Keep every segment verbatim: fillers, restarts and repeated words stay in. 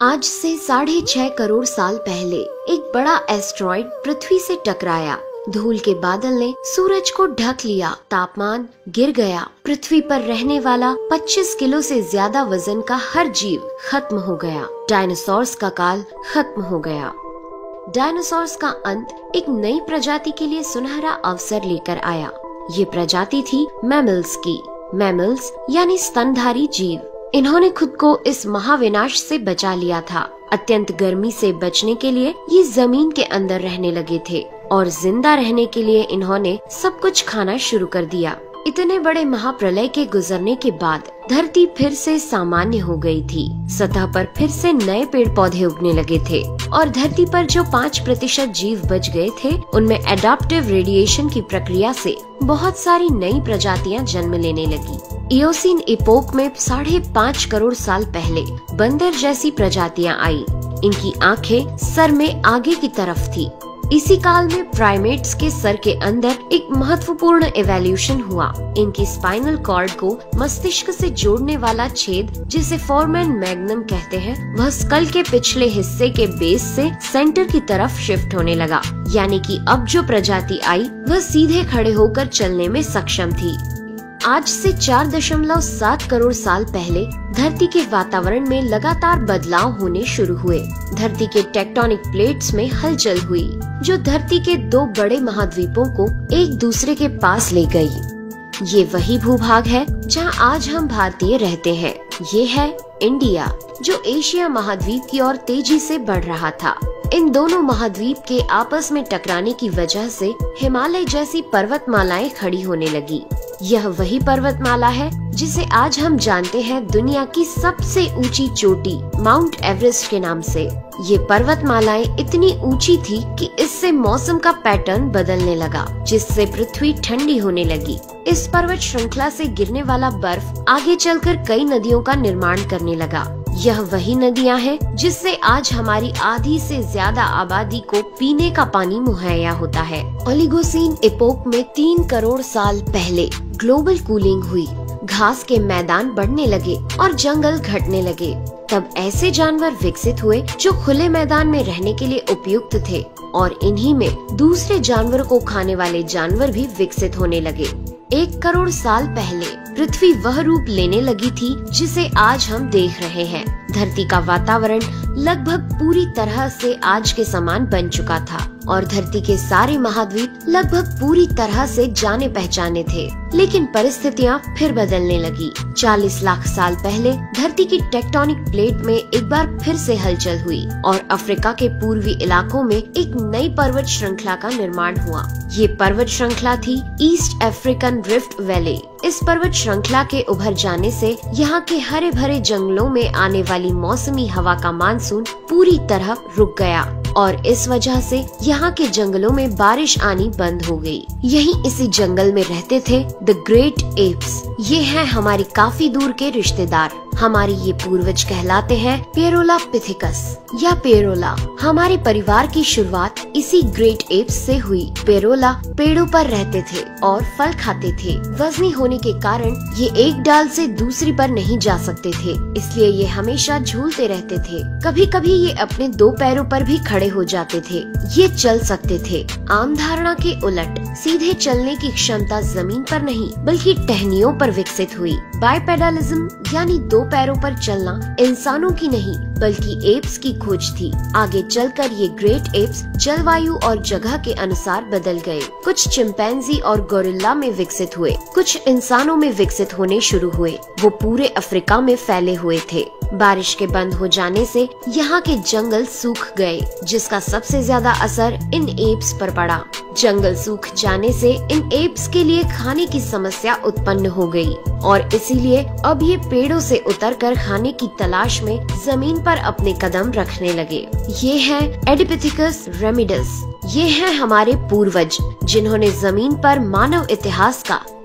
आज से साढ़े छह करोड़ साल पहले एक बड़ा एस्ट्रॉइड पृथ्वी से टकराया। धूल के बादल ने सूरज को ढक लिया, तापमान गिर गया। पृथ्वी पर रहने वाला पच्चीस किलो से ज्यादा वजन का हर जीव खत्म हो गया। डायनासोर्स का काल खत्म हो गया। डायनासोर्स का अंत एक नई प्रजाति के लिए सुनहरा अवसर लेकर आया। ये प्रजाति थी मैमल्स की। मैमल्स यानी स्तनधारी जीव। इन्होंने खुद को इस महाविनाश से बचा लिया था। अत्यंत गर्मी से बचने के लिए ये जमीन के अंदर रहने लगे थे और जिंदा रहने के लिए इन्होंने सब कुछ खाना शुरू कर दिया। इतने बड़े महाप्रलय के गुजरने के बाद धरती फिर से सामान्य हो गई थी। सतह पर फिर से नए पेड़ पौधे उगने लगे थे और धरती पर जो पाँच प्रतिशत जीव बच गए थे उनमें एडाप्टिव रेडिएशन की प्रक्रिया से बहुत सारी नई प्रजातियां जन्म लेने लगी। इयोसीन इपोक में साढ़े पाँच करोड़ साल पहले बंदर जैसी प्रजातियां आई। इनकी आंखें सर में आगे की तरफ थी। इसी काल में प्राइमेट्स के सर के अंदर एक महत्वपूर्ण एवोल्यूशन हुआ। इनकी स्पाइनल कॉर्ड को मस्तिष्क से जोड़ने वाला छेद, जिसे फोरमेन मैग्नम कहते हैं, वह स्कल के पिछले हिस्से के बेस से सेंटर की तरफ शिफ्ट होने लगा। यानी कि अब जो प्रजाति आई वह सीधे खड़े होकर चलने में सक्षम थी। आज से चार दशमलव सात करोड़ साल पहले धरती के वातावरण में लगातार बदलाव होने शुरू हुए। धरती के टेक्टोनिक प्लेट्स में हलचल हुई, जो धरती के दो बड़े महाद्वीपों को एक दूसरे के पास ले गई। ये वही भूभाग है जहां आज हम भारतीय रहते हैं। ये है इंडिया, जो एशिया महाद्वीप की ओर तेजी से बढ़ रहा था। इन दोनों महाद्वीप के आपस में टकराने की वजह से हिमालय जैसी पर्वतमालाएं खड़ी होने लगी। यह वही पर्वतमाला है जिसे आज हम जानते हैं दुनिया की सबसे ऊंची चोटी माउंट एवरेस्ट के नाम से। ये पर्वतमालाएं इतनी ऊंची थी कि इससे मौसम का पैटर्न बदलने लगा, जिससे पृथ्वी ठंडी होने लगी। इस पर्वत श्रृंखला से गिरने वाला बर्फ आगे चलकर कई नदियों का निर्माण करने लगा। यह वही नदियां हैं जिससे आज हमारी आधी से ज्यादा आबादी को पीने का पानी मुहैया होता है। ओलिगोसीन इपोक में तीन करोड़ साल पहले ग्लोबल कूलिंग हुई। घास के मैदान बढ़ने लगे और जंगल घटने लगे। तब ऐसे जानवर विकसित हुए जो खुले मैदान में रहने के लिए उपयुक्त थे और इन्हीं में दूसरे जानवरों को खाने वाले जानवर भी विकसित होने लगे। एक करोड़ साल पहले पृथ्वी वह रूप लेने लगी थी जिसे आज हम देख रहे हैं। धरती का वातावरण लगभग पूरी तरह से आज के समान बन चुका था और धरती के सारे महाद्वीप लगभग पूरी तरह से जाने पहचाने थे। लेकिन परिस्थितियां फिर बदलने लगी। चालीस लाख साल पहले धरती की टेक्टोनिक प्लेट में एक बार फिर से हलचल हुई और अफ्रीका के पूर्वी इलाकों में एक नई पर्वत श्रृंखला का निर्माण हुआ। ये पर्वत श्रृंखला थी ईस्ट अफ्रीकन रिफ्ट वैली। इस पर्वत श्रृंखला के उभर जाने से यहाँ के हरे भरे जंगलों में आने वाली मौसमी हवा का मानसून पूरी तरह रुक गया और इस वजह से यहाँ के जंगलों में बारिश आनी बंद हो गई। यहीं इसी जंगल में रहते थे द ग्रेट एप्स। ये हैं हमारे काफी दूर के रिश्तेदार। हमारे ये पूर्वज कहलाते हैं पेरोलापिथिकस या पेरोला। हमारे परिवार की शुरुआत इसी ग्रेट एप्स से हुई। पेरोला पेड़ों पर रहते थे और फल खाते थे। वजनी होने के कारण ये एक डाल से दूसरी पर नहीं जा सकते थे, इसलिए ये हमेशा झूलते रहते थे। कभी कभी ये अपने दो पैरों पर भी खड़े हो जाते थे। ये चल सकते थे। आम धारणा के उलट सीधे चलने की क्षमता जमीन पर नहीं बल्कि टहनियों पर विकसित हुई। बाइपेडलिज्म यानी दो पैरों पर चलना इंसानों की नहीं बल्कि एप्स की खोज थी। आगे चलकर ये ग्रेट एप्स जलवायु और जगह के अनुसार बदल गए। कुछ चिंपैंजी और गोरिल्ला में विकसित हुए, कुछ इंसानों में विकसित होने शुरू हुए। वो पूरे अफ्रीका में फैले हुए थे। बारिश के बंद हो जाने से यहाँ के जंगल सूख गए, जिसका सबसे ज्यादा असर इन एप्स पर पड़ा। जंगल सूख जाने से इन एप्स के लिए खाने की समस्या उत्पन्न हो गई और इसीलिए अब ये पेड़ों से उतरकर खाने की तलाश में जमीन पर अपने कदम रखने लगे। ये है एडिपिथिकस रेमिडस। ये हैं हमारे पूर्वज जिन्होंने जमीन पर मानव इतिहास का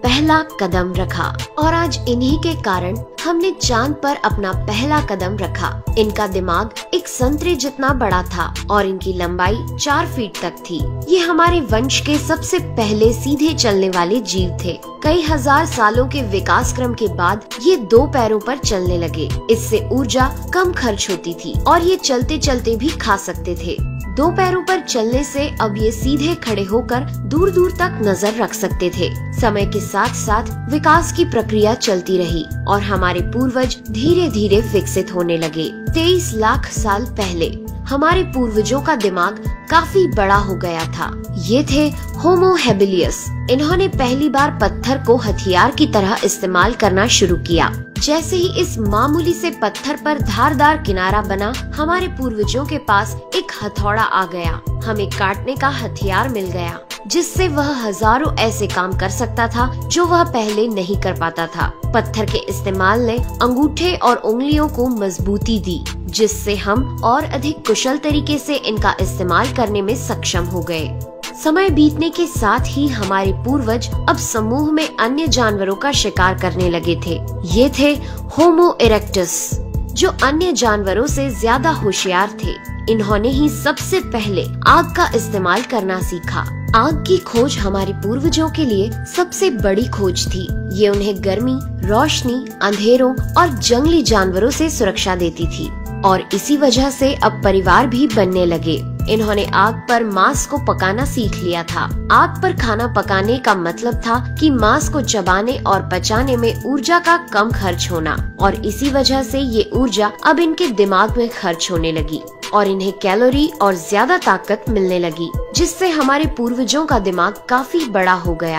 पहला कदम रखा और आज इन्हीं के कारण हमने चांद पर अपना पहला कदम रखा। इनका दिमाग एक संतरे जितना बड़ा था और इनकी लंबाई चार फीट तक थी। ये हमारे वंश के सबसे पहले सीधे चलने वाले जीव थे। कई हजार सालों के विकास क्रम के बाद ये दो पैरों पर चलने लगे। इससे ऊर्जा कम खर्च होती थी और ये चलते चलते भी खा सकते थे। दो पैरों पर चलने से अब ये सीधे खड़े होकर दूर दूर तक नजर रख सकते थे। समय के साथ साथ विकास की प्रक्रिया चलती रही और हमारे पूर्वज धीरे धीरे विकसित होने लगे। तेईस लाख साल पहले हमारे पूर्वजों का दिमाग काफी बड़ा हो गया था। ये थे होमो हेबिलियस। इन्होंने पहली बार पत्थर को हथियार की तरह इस्तेमाल करना शुरू किया। जैसे ही इस मामूली से पत्थर पर धारदार किनारा बना, हमारे पूर्वजों के पास एक हथौड़ा आ गया। हमें काटने का हथियार मिल गया, जिससे वह हजारों ऐसे काम कर सकता था जो वह पहले नहीं कर पाता था। पत्थर के इस्तेमाल ने अंगूठे और उंगलियों को मजबूती दी, जिससे हम और अधिक कुशल तरीके से इनका इस्तेमाल करने में सक्षम हो गए। समय बीतने के साथ ही हमारे पूर्वज अब समूह में अन्य जानवरों का शिकार करने लगे थे। ये थे होमो इरेक्टस, जो अन्य जानवरों से ज्यादा होशियार थे। इन्होंने ही सबसे पहले आग का इस्तेमाल करना सीखा। आग की खोज हमारे पूर्वजों के लिए सबसे बड़ी खोज थी। ये उन्हें गर्मी, रोशनी, अंधेरों और जंगली जानवरों से सुरक्षा देती थी और इसी वजह से अब परिवार भी बनने लगे। इन्होंने आग पर मांस को पकाना सीख लिया था। आग पर खाना पकाने का मतलब था कि मांस को चबाने और पचाने में ऊर्जा का कम खर्च होना और इसी वजह से ये ऊर्जा अब इनके दिमाग में खर्च होने लगी और इन्हें कैलोरी और ज्यादा ताकत मिलने लगी, जिससे हमारे पूर्वजों का दिमाग काफी बड़ा हो गया।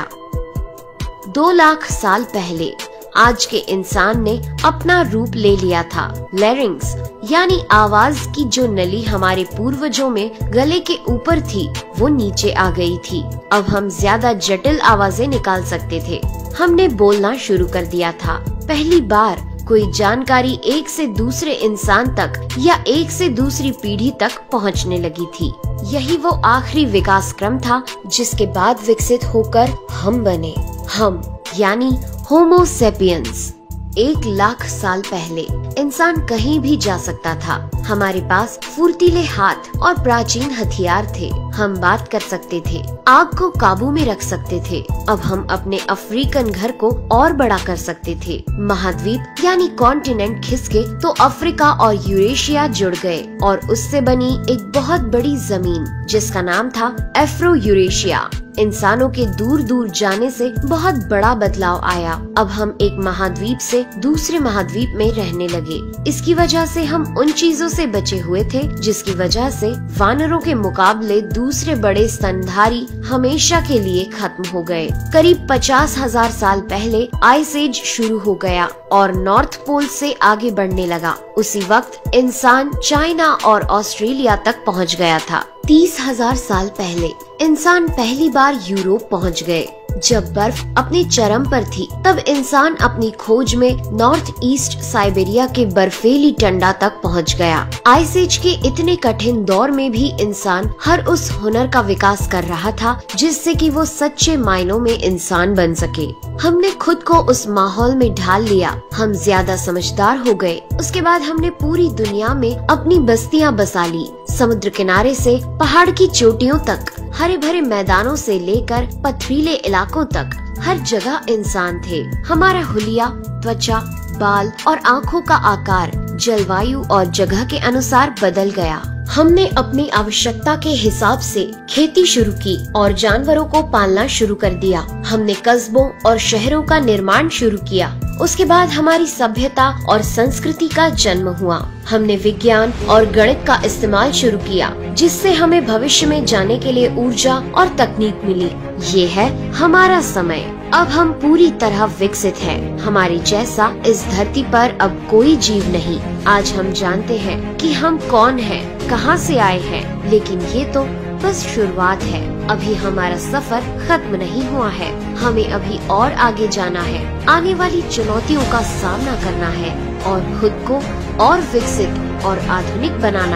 दो लाख साल पहले आज के इंसान ने अपना रूप ले लिया था। लैरिंग्स यानी आवाज की जो नली हमारे पूर्वजों में गले के ऊपर थी, वो नीचे आ गई थी। अब हम ज्यादा जटिल आवाजें निकाल सकते थे। हमने बोलना शुरू कर दिया था। पहली बार कोई जानकारी एक से दूसरे इंसान तक या एक से दूसरी पीढ़ी तक पहुंचने लगी थी। यही वो आखिरी विकास क्रम था जिसके बाद विकसित होकर हम बने। हम यानी होमो सेपियंस। एक लाख साल पहले इंसान कहीं भी जा सकता था। हमारे पास फुर्तीले हाथ और प्राचीन हथियार थे। हम बात कर सकते थे, आग को काबू में रख सकते थे। अब हम अपने अफ्रीकन घर को और बड़ा कर सकते थे। महाद्वीप यानी कॉन्टिनेंट खिसके तो अफ्रीका और यूरेशिया जुड़ गए और उससे बनी एक बहुत बड़ी जमीन जिसका नाम था एफ्रो यूरेशिया। इंसानों के दूर दूर जाने से बहुत बड़ा बदलाव आया। अब हम एक महाद्वीप से दूसरे महाद्वीप में रहने लगे। इसकी वजह से हम उन चीजों से बचे हुए थे जिसकी वजह से वानरों के मुकाबले दूसरे बड़े स्तनधारी हमेशा के लिए खत्म हो गए। करीब पचास हजार साल पहले आइस एज शुरू हो गया और नॉर्थ पोल से आगे बढ़ने लगा। उसी वक्त इंसान चाइना और ऑस्ट्रेलिया तक पहुंच गया था। तीस हजार साल पहले इंसान पहली बार यूरोप पहुंच गए। जब बर्फ अपने चरम पर थी, तब इंसान अपनी खोज में नॉर्थ ईस्ट साइबेरिया के बर्फीली टंडा तक पहुंच गया। आइस एज के इतने कठिन दौर में भी इंसान हर उस हुनर का विकास कर रहा था जिससे कि वो सच्चे मायनों में इंसान बन सके। हमने खुद को उस माहौल में ढाल लिया। हम ज्यादा समझदार हो गए। उसके बाद हमने पूरी दुनिया में अपनी बस्तियां बसा ली। समुद्र किनारे से पहाड़ की चोटियों तक, हरे भरे मैदानों से लेकर पथरीले इलाकों तक हर जगह इंसान थे। हमारा हुलिया, त्वचा, बाल और आँखों का आकार जलवायु और जगह के अनुसार बदल गया। हमने अपनी आवश्यकता के हिसाब से खेती शुरू की और जानवरों को पालना शुरू कर दिया। हमने कस्बों और शहरों का निर्माण शुरू किया। उसके बाद हमारी सभ्यता और संस्कृति का जन्म हुआ। हमने विज्ञान और गणित का इस्तेमाल शुरू किया, जिससे हमें भविष्य में जाने के लिए ऊर्जा और तकनीक मिली। ये है हमारा समय। अब हम पूरी तरह विकसित हैं। हमारे जैसा इस धरती पर अब कोई जीव नहीं। आज हम जानते हैं कि हम कौन हैं, कहां से आए हैं, लेकिन ये तो बस शुरुआत है। अभी हमारा सफर खत्म नहीं हुआ है। हमें अभी और आगे जाना है। आने वाली चुनौतियों का सामना करना है और खुद को और विकसित और आधुनिक बनाना है।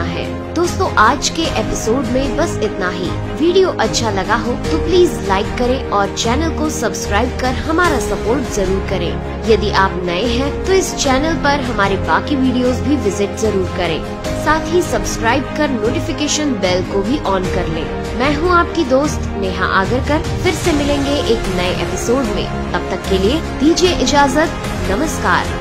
दोस्तों आज के एपिसोड में बस इतना ही। वीडियो अच्छा लगा हो तो प्लीज लाइक करें और चैनल को सब्सक्राइब कर हमारा सपोर्ट जरूर करें। यदि आप नए हैं तो इस चैनल पर हमारे बाकी वीडियोस भी विजिट जरूर करें। साथ ही सब्सक्राइब कर नोटिफिकेशन बेल को भी ऑन कर लें। मैं हूं आपकी दोस्त नेहा आगरकर। फिर से मिलेंगे एक नए एपिसोड में। तब तक के लिए दीजिए इजाजत। नमस्कार।